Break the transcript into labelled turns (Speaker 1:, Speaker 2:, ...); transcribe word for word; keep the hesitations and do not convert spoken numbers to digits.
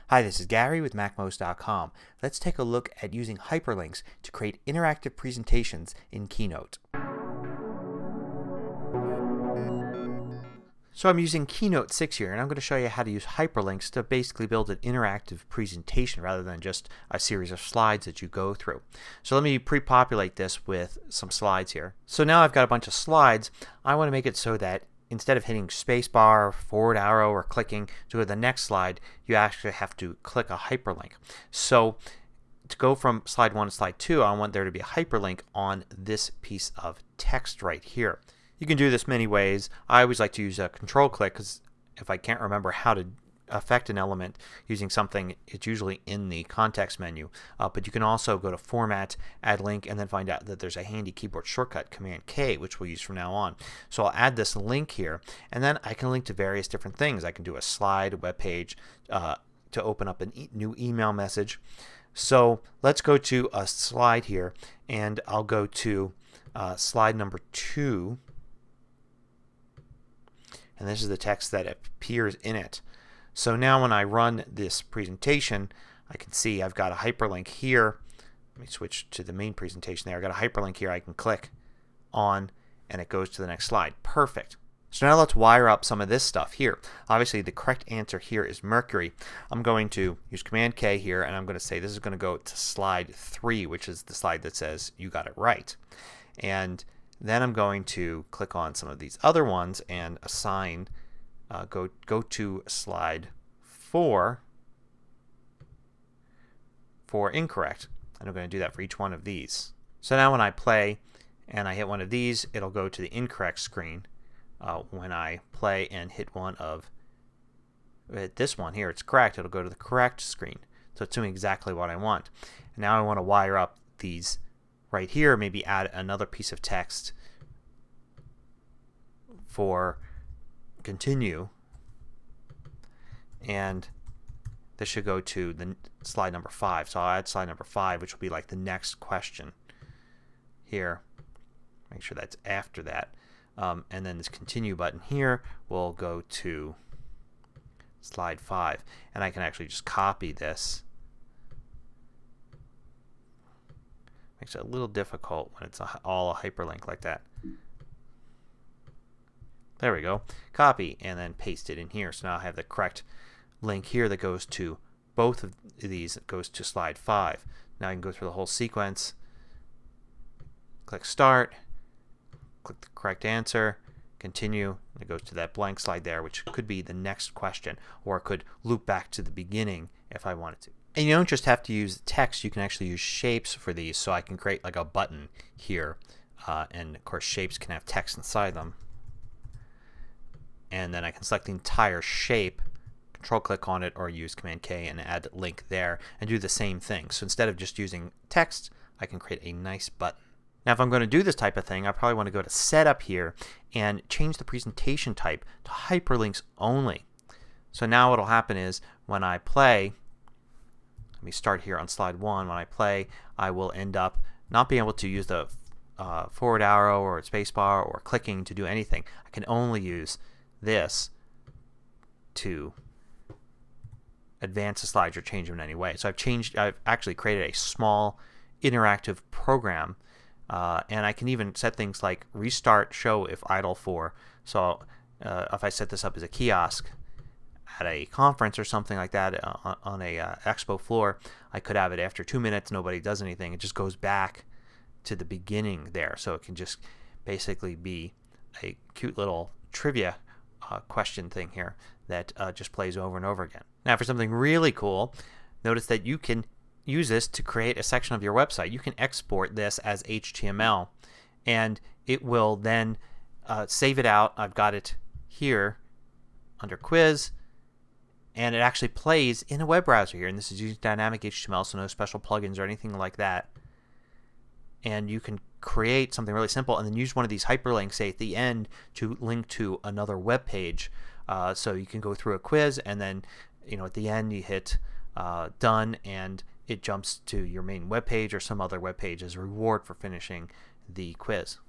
Speaker 1: Hi, this is Gary with Mac Most dot com. Let's take a look at using hyperlinks to create interactive presentations in Keynote. So I'm using Keynote six here, and I'm going to show you how to use hyperlinks to basically build an interactive presentation rather than just a series of slides that you go through. So let me pre-populate this with some slides here. So now I've got a bunch of slides. I want to make it so that instead of hitting spacebar, forward arrow, or clicking to go to the next slide, you actually have to click a hyperlink. So to go from slide one to slide two, I want there to be a hyperlink on this piece of text right here. You can do this many ways. I always like to use a control click because if I can't remember how to affect an element using something, it's usually in the context menu. Uh, but you can also go to Format, Add Link, and then find out that there's a handy keyboard shortcut, Command K, which we'll use from now on. So I'll add this link here, and then I can link to various different things. I can do a slide, a web page, uh, to open up a e new email message. So let's go to a slide here, and I'll go to uh, slide number two. And this is the text that appears in it. So now when I run this presentation, I can see I've got a hyperlink here. Let me switch to the main presentation there. I've got a hyperlink here I can click on and it goes to the next slide. Perfect. So now let's wire up some of this stuff here. Obviously the correct answer here is Mercury. I'm going to use Command K here and I'm going to say this is going to go to slide three, which is the slide that says you got it right. And then I'm going to click on some of these other ones and assign Uh, go go to slide four for incorrect, and I'm going to do that for each one of these. So now when I play and I hit one of these, it'll go to the incorrect screen. Uh, when I play and hit one of hit this one here, it's correct. It'll go to the correct screen. So it's doing exactly what I want. And now I want to wire up these right here. Maybe add another piece of text for continue, and this should go to the slide number five. So I'll add slide number five, which will be like the next question here. Make sure that's after that, um, and then this continue button here will go to slide five, and I can actually just copy this. Makes it a little difficult when it's a, all a hyperlink like that. There we go. Copy and then paste it in here. So now I have the correct link here that goes to both of these. It goes to slide five. Now I can go through the whole sequence. Click Start. Click the correct answer. Continue. And it goes to that blank slide there, which could be the next question, or it could loop back to the beginning if I wanted to. And you don't just have to use text. You can actually use shapes for these. So I can create like a button here, uh, and of course shapes can have text inside them. And then I can select the entire shape, control click on it, or use Command K and add link there and do the same thing. So instead of just using text, I can create a nice button. Now if I'm going to do this type of thing, I probably want to go to Setup here and change the presentation type to hyperlinks only. So now what will happen is when I play, let me start here on slide one, when I play I will end up not being able to use the uh, forward arrow or spacebar or clicking to do anything. I can only use this to advance the slides or change them in any way. So I've changed, I've actually created a small interactive program, uh, and I can even set things like restart show if idle for. So uh, if I set this up as a kiosk at a conference or something like that, uh, on a uh, expo floor, I could have it after two minutes nobody does anything. It just goes back to the beginning there. So it can just basically be a cute little trivia Uh, question thing here that uh, just plays over and over again. Now for something really cool, notice that you can use this to create a section of your website. You can export this as H T M L and it will then uh, save it out. I've got it here under quiz, and it actually plays in a web browser here, and this is using dynamic H T M L, so no special plugins or anything like that. And you can create something really simple and then use one of these hyperlinks, say at the end, to link to another web page. Uh, so you can go through a quiz and then, you know, at the end you hit uh, done and it jumps to your main web page or some other web page as a reward for finishing the quiz.